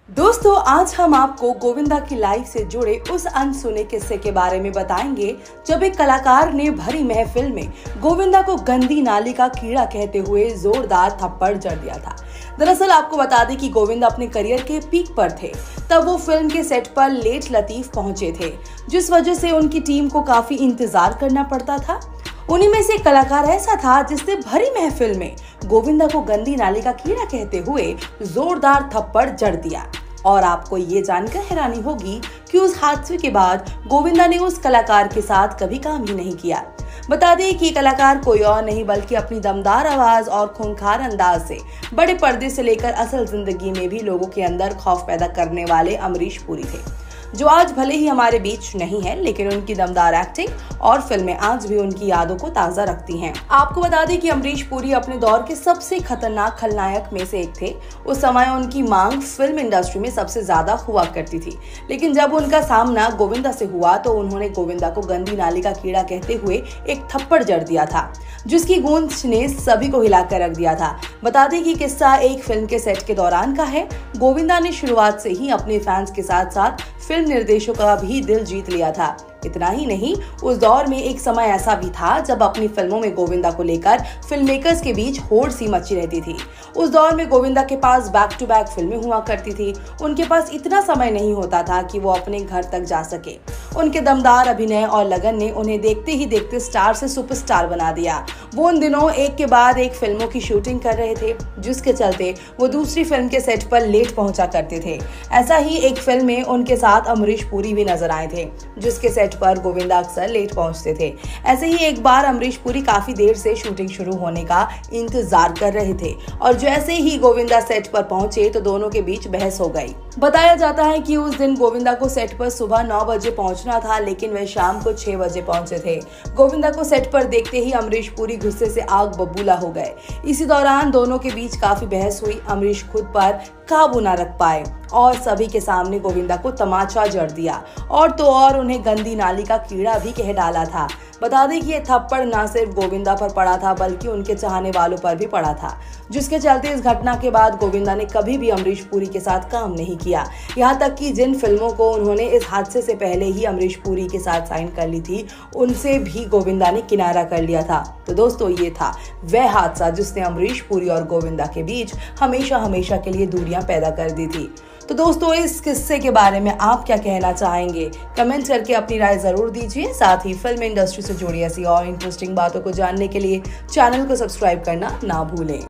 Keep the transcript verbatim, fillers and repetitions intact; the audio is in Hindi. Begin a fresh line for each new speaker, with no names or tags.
दोस्तों, आज हम आपको गोविंदा की लाइफ से जुड़े उस अनसुने किस्से के बारे में बताएंगे जब एक कलाकार ने भरी महफिल में गोविंदा को गंदी नाली का कीड़ा कहते हुए जोरदार थप्पड़ जड़ दिया था। दरअसल आपको बता दें कि गोविंदा अपने करियर के पीक पर थे। तब वो फिल्म के सेट पर लेट लतीफ पहुंचे थे, जिस वजह से उनकी टीम को काफी इंतजार करना पड़ता था। उन्हीं में से एक कलाकार ऐसा था जिसने भरी महफिल में गोविंदा को गंदी नाली का कीड़ा कहते हुए जोरदार थप्पड़ जड़ दिया। और आपको ये जानकर हैरानी होगी कि उस हादसे के बाद गोविंदा ने उस कलाकार के साथ कभी काम ही नहीं किया। बता दें कि कलाकार कोई और नहीं बल्कि अपनी दमदार आवाज और खूंखार अंदाज से बड़े पर्दे से लेकर असल जिंदगी में भी लोगों के अंदर खौफ पैदा करने वाले अमरीश पुरी थे, जो आज भले ही हमारे बीच नहीं है, लेकिन उनकी दमदार एक्टिंग और फिल्में आज भी उनकी यादों को ताजा रखती हैं। आपको बता दें कि अमरीश पुरी अपने दौर के सबसे खतरनाक खलनायक में से एक थे। उस समय उनकी मांग फिल्म इंडस्ट्री में सबसे ज्यादा हुआ करती थी, लेकिन जब उनका सामना गोविंदा से हुआ तो उन्होंने गोविंदा को गंदी नाली का कीड़ा कहते हुए एक थप्पड़ जड़ दिया था, जिसकी गूंज ने सभी को हिलाकर रख दिया था। बता दें कि किस्सा एक फिल्म के सेट के दौरान का है। गोविंदा ने शुरुआत से ही अपने फैंस के साथ साथ फिल्म निर्देशकों का भी दिल जीत लिया था। इतना ही नहीं, उस दौर में एक समय ऐसा भी था जब अपनी फिल्मों में गोविंदा को लेकर फिल्म मेकर्स के बीच होड़ सी मची रहती थी। उस दौर में गोविंदा के पास बैक टू बैक फिल्में हुआ करती थी। उनके पास इतना समय नहीं होता था कि वो अपने घर तक जा सके। उनके दमदार अभिनय और लगन ने उन्हें देखते ही देखते स्टार से सुपरस्टार बना दिया। वो उन दिनों एक के बाद एक फिल्मों की शूटिंग कर रहे थे, जिसके चलते वो दूसरी फिल्म के सेट पर लेट पहुंचा करते थे। ऐसा ही एक फिल्म में उनके साथ अमरीश पुरी भी नजर आए थे, जिसके सेट पर गोविंदा अक्सर लेट पहुंचते थे। ऐसे ही एक बार अमरीश पुरी काफी देर से शूटिंग शुरू होने का इंतजार कर रहे थे और जैसे ही गोविंदा सेट पर पहुंचे तो दोनों के बीच बहस हो गई। बताया जाता है कि उस दिन गोविंदा को सेट पर सुबह नौ बजे पहुंचना था, लेकिन वे शाम को छह बजे पहुंचे थे। गोविंदा को सेट पर देखते ही अमरीश पुरी गुस्से से आग बबूला हो गए। इसी दौरान दोनों के बीच काफी बहस हुई। अमरीश खुद पर काबू न रख पाए और सभी के सामने गोविंदा को तमाचा जड़ दिया और तो और उन्हें गंदी नाली का कीड़ा भी कह डाला था। बता दें कि ये थप्पड़ न सिर्फ गोविंदा पर पड़ा था बल्कि उनके चाहने वालों पर भी पड़ा था, जिसके चलते इस घटना के बाद गोविंदा ने कभी भी अमरीश पुरी के साथ काम नहीं किया। यहाँ तक कि जिन फिल्मों को उन्होंने इस हादसे से पहले ही अमरीश पुरी के साथ साइन कर ली थी, उनसे भी गोविंदा ने किनारा कर लिया था। तो दोस्तों, ये था वह हादसा जिसने अमरीश पुरी और गोविंदा के बीच हमेशा हमेशा के लिए दूरियां पैदा कर दी थी। तो दोस्तों, इस किस्से के बारे में आप क्या कहना चाहेंगे? कमेंट करके अपनी राय जरूर दीजिए। साथ ही फिल्म इंडस्ट्री से जुड़ी ऐसी और इंटरेस्टिंग बातों को जानने के लिए चैनल को सब्सक्राइब करना ना भूलें।